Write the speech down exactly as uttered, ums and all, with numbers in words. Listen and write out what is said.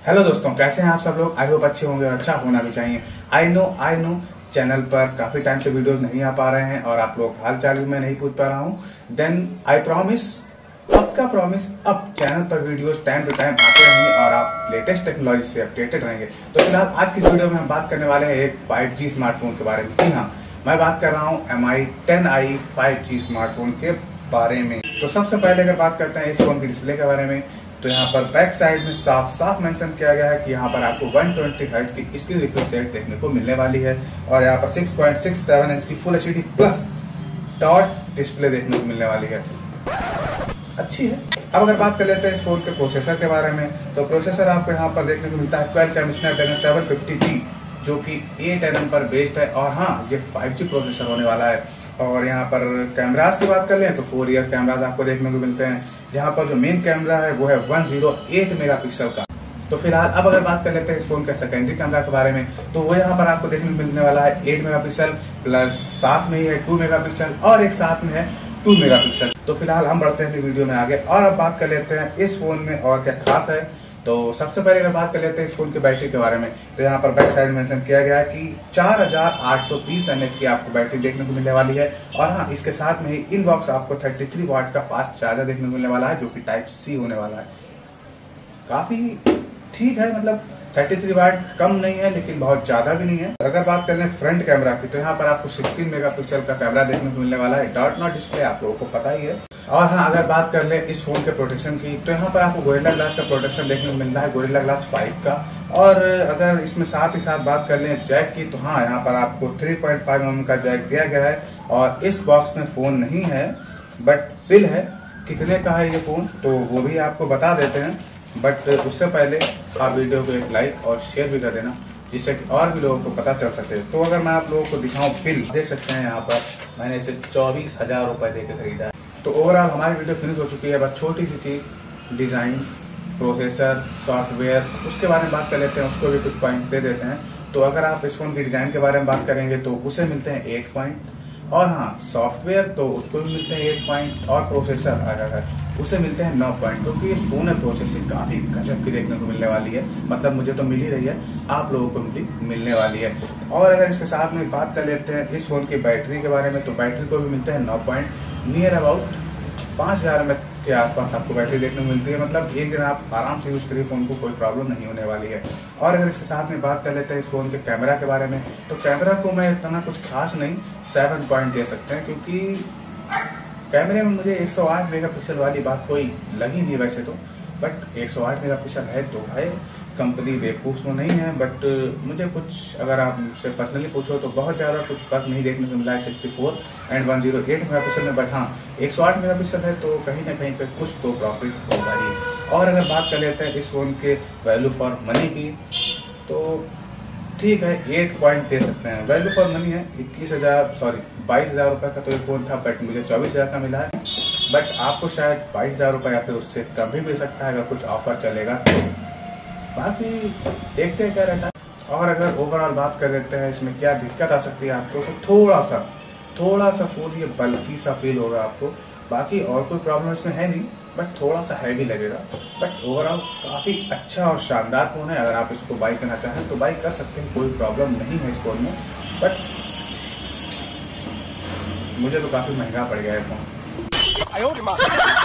Hello दोस्तों, कैसे हैं आप सब लोग। आई होप अच्छे होंगे और अच्छा होना भी चाहिए। I know I know channel पर काफी टाइम से वीडियोस नहीं आ पा रहे हैं और आप लोग हाल चाल भी मैं नहीं पूछ पा रहा हूं। देन आई प्रॉमिस, पक्का प्रॉमिस, अब चैनल पर वीडियोस टाइम टू टाइम आते रहेंगे और आप लेटेस्ट टेक्नोलॉजी से अपडेटेड रहेंगे। तो फिलहाल आज की इस वीडियो में हम बात करने वाले हैं एक फाइव जी स्मार्टफोन के बारे में। जी हाँ, मैं बात कर रहा हूँ M I ten I five G smartphone के बारे में। तो सबसे पहले अगर बात करते हैं इस फोन की डिस्प्ले के बारे में, तो यहाँ पर बैक साइड में साफ साफ मेंशन किया गया है कि यहाँ पर आपको वन ट्वेंटी हर्ट्ज की स्क्रीन रिफ्रेश रेट देखने को मिलने वाली है और यहाँ पर six point six seven inch की full HD plus dot display देखने को मिलने वाली है। अच्छी है। अब अगर बात कर लेते हैं इस फोन के प्रोसेसर के बारे में, तो प्रोसेसर आपको यहाँ पर देखने को मिलता है Qualcomm Snapdragon seven fifty G, जो कि एट एन एम पर बेस्ड है और हाँ, ये फाइव जी प्रोसेसर होने वाला है। और यहाँ पर कैमरास की बात कर लें तो फोर ईयर कैमरास आपको देखने को मिलते हैं, जहाँ पर जो मेन कैमरा है वो है वन जीरो एट मेगापिक्सल का। तो फिलहाल अब अगर बात कर लेते हैं इस फोन के सेकेंडरी कैमरा के बारे में, तो वो यहाँ पर आपको देखने को मिलने वाला है एट मेगापिक्सल प्लस साथ में ही है टू मेगापिक्सल और एक साथ में है टू मेगापिक्सल। तो फिलहाल हम बढ़ते हैं अपनी वीडियो में आगे और अब बात कर लेते हैं इस फोन में और क्या खास है। तो सबसे पहले अगर बात कर लेते हैं इस फोन की बैटरी के बारे में, तो यहाँ पर बैक साइड मेंशन किया गया है कि चार हजार आठ सौ तीस एमएच की आपको बैटरी देखने को मिलने वाली है और हाँ, इसके साथ में ही इनबॉक्स आपको थर्टी थ्री वाट का फास्ट चार्जर देखने को मिलने वाला है, जो कि टाइप सी होने वाला है। काफी ठीक है, मतलब थर्टी थ्री वाट कम नहीं है लेकिन बहुत ज्यादा भी नहीं है। अगर बात कर लें फ्रंट कैमरा की, तो यहाँ पर आपको सिक्सटीन मेगापिक्सल का कैमरा देखने को मिलने वाला है। डॉट नॉट डिस्प्ले आप लोगों को पता ही है। और हाँ, अगर बात कर ले इस फोन के प्रोटेक्शन की, तो यहाँ पर आपको गोरिल्ला ग्लास का प्रोटेक्शन देखने को मिल रहा है, गोरिल्ला ग्लास फाइव का। और अगर इसमें साथ ही साथ बात कर लें जैक की, तो हाँ, यहाँ पर आपको three point five M M का जैक दिया गया है और इस बॉक्स में फोन नहीं है बट बिल है। कितने का है ये फोन तो वो भी आपको बता देते हैं, बट उससे पहले आप वीडियो को एक लाइक और शेयर भी कर देना, जिससे कि और भी लोगों को पता चल सके। तो अगर मैं आप लोगों को दिखाऊं बिल, देख सकते हैं यहाँ पर मैंने इसे चौबीस हजार रुपए दे के खरीदा है। तो ओवरऑल हमारी वीडियो फिनिश हो चुकी है। बस छोटी सी चीज, डिजाइन, प्रोसेसर, सॉफ्टवेयर, उसके बारे में बात कर लेते हैं, उसको भी कुछ पॉइंट दे देते हैं। तो अगर आप इस फोन की डिजाइन के बारे में बात करेंगे तो उसे मिलते हैं एट पॉइंट, और हाँ, सॉफ्टवेयर तो उसको भी मिलते हैं एट पॉइंट, और प्रोसेसर अगर है उसे मिलते हैं नौ पॉइंट। क्योंकि ये फोन है प्रोसेसिंग काफी गजब की देखने को मिलने वाली है, मतलब मुझे तो मिल ही रही है, आप लोगों को भी मिलने वाली है। और अगर इसके साथ में बात कर लेते हैं इस फोन की बैटरी के बारे में, तो बैटरी को भी मिलते हैं नौ पॉइंट, नियर अबाउट पाँच हजार एम एच के आसपास आपको बैटरी देखने को मिलती है। मतलब एक दिन आप आराम से यूज करिए फोन को, कोई प्रॉब्लम नहीं होने वाली है। और अगर इसके साथ में बात कर लेते हैं इस फोन के कैमरा के बारे में, तो कैमरा को मैं इतना कुछ खास नहीं सेवन पॉइंट दे सकते हैं, क्योंकि कैमरे में मुझे एक सौ आठ मेगापिक्सल वाली बात कोई लगी नहीं वैसे तो, बट एक सौ आठ मेगापिक्सल है तो है, कंपनी बेवकूफ तो नहीं है। बट मुझे कुछ, अगर आप मुझसे पर्सनली पूछो तो बहुत ज़्यादा कुछ फर्क नहीं देखने को मिला है sixty four and one zero eight megapixel में। बट हाँ, एक सौ आठ मेगापिक्सल है तो कहीं ना कहीं पे कुछ तो प्रॉफिट होगा ही। और अगर बात कर लेते हैं इस फोन के वैल्यू फॉर मनी की, तो ठीक है, एट पॉइंट दे सकते हैं। वैल्यू फॉर मनी है इक्कीस हजार सॉरी बाईस हजार रुपये का तो ये फोन था, बट मुझे चौबीस हजार का मिला है। बट आपको शायद बाईस हजार रुपये या फिर उससे कम भी मिल सकता है अगर कुछ ऑफर चलेगा तो। बाकी देखते हैं क्या रहता है। और अगर ओवरऑल बात कर लेते हैं इसमें क्या दिक्कत आ सकती है आपको, तो थोड़ा सा थोड़ा सा फोन ये बल्कि सा फील होगा आपको। बाकी और कोई प्रॉब्लम इसमें है नहीं, बट थोड़ा सा हैवी लगेगा। बट ओवरऑल काफी अच्छा और शानदार फोन है। अगर आप इसको बाई करना चाहें तो बाई कर सकते हैं, कोई प्रॉब्लम नहीं है इस फोन में। बट मुझे तो काफी महंगा पड़ गया है फोन।